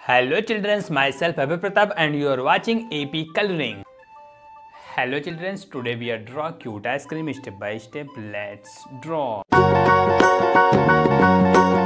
Hello children, myself Abhay Pratap and you are watching AP Coloring. Hello children, today we are draw cute ice cream step by step. Let's draw.